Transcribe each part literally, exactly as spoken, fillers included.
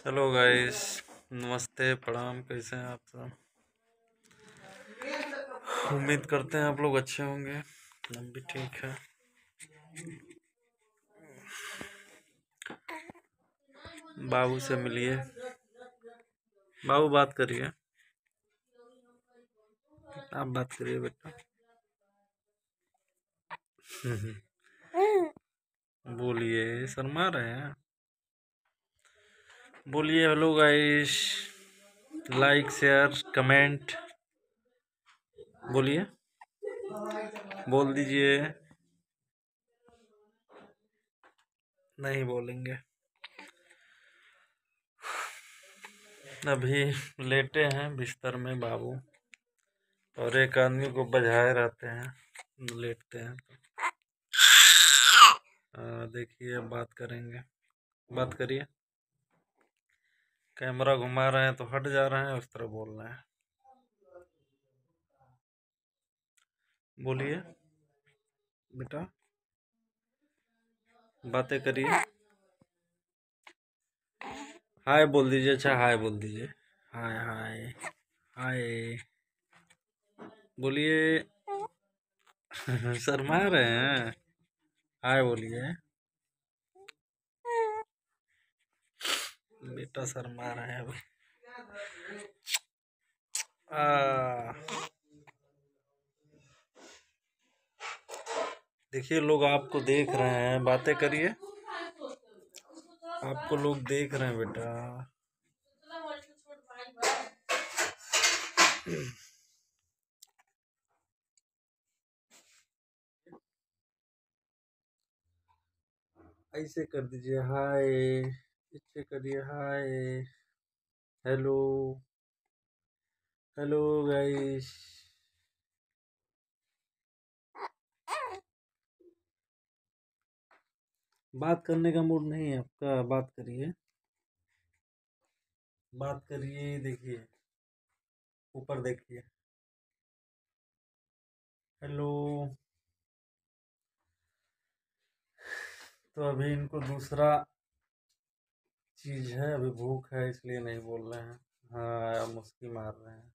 Hello guys, नमस्ते, प्रणाम। कैसे हैं आप सब? उम्मीद करते हैं आप लोग अच्छे होंगे। हम भी ठीक है। बाबू से मिलिए। बाबू बात करिए। आप बात करिए बेटा। बोलिए, शर्मा रहे हैं? बोलिए hello guys, like share comment बोलिए, बोल दीजिए। नहीं बोलेंगे। अभी लेटे हैं बिस्तर में बाबू, और एक आदमी को बजाए रहते हैं, लेटते हैं तो। देखिए, अब बात करेंगे। बात करिए। कैमरा घुमा रहे हैं तो हट जा रहे हैं, उस तरह बोल रहे हैं। बोलिए बेटा, बातें करिए। हाय बोल दीजिए। अच्छा, हाय बोल दीजिए। हाय हाय हाय बोलिए। शर्मा रहे हैं? हाय बोलिए। बेटा शर्मा रहे हैं अभी। आ, देखिए, लोग आपको देख रहे हैं, बातें करिए। आपको लोग देख रहे हैं बेटा। ऐसे कर दीजिए हाय, ऐसे करिए हाय। Hello, hello guys. बात करने का मूड नहीं है आपका? बात करिए, बात करिए। देखिए, ऊपर देखिए। हेलो। तो अभी इनको दूसरा चीज है, अभी भूख है इसलिए नहीं बोल रहे हैं। हाँ, मुस्की मार रहे हैं।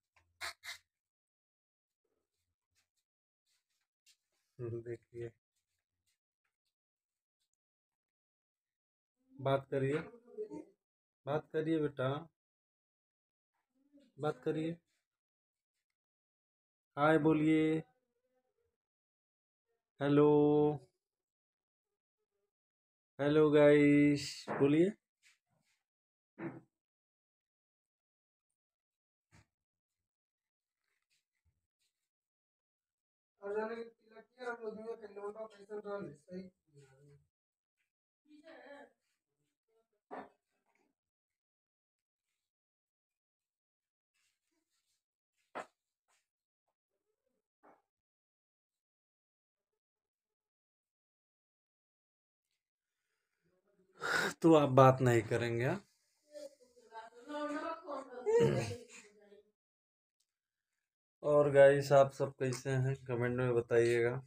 देखिए, बात करिए, बात करिए बेटा, बात करिए। हाय बोलिए। हेलो, हेलो गाइस बोलिए। तो आप बात नहीं करेंगे हाँ? और गाइस, आप सब कैसे हैं? कमेंट में बताइएगा।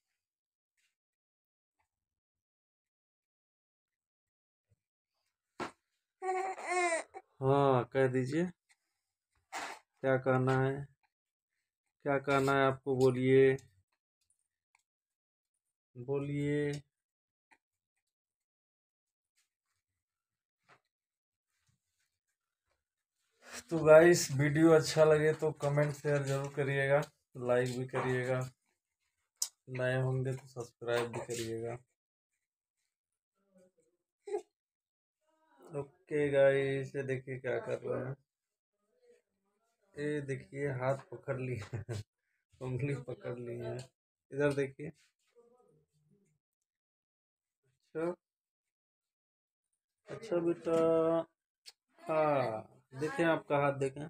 हाँ, कह दीजिए, क्या कहना है? क्या कहना है आपको? बोलिए, बोलिए। तो गाइस, वीडियो अच्छा लगे तो कमेंट शेयर जरूर करिएगा, लाइक भी करिएगा, नए होंगे तो सब्सक्राइब भी करिएगा। ओके गाइस, ये देखिए क्या कर रहे हैं। ये देखिए, हाथ पकड़ लिए, उंगली पकड़ ली है। इधर देखिए। अच्छा, अच्छा बेटा। हाँ, देखें, आपका हाथ देखें।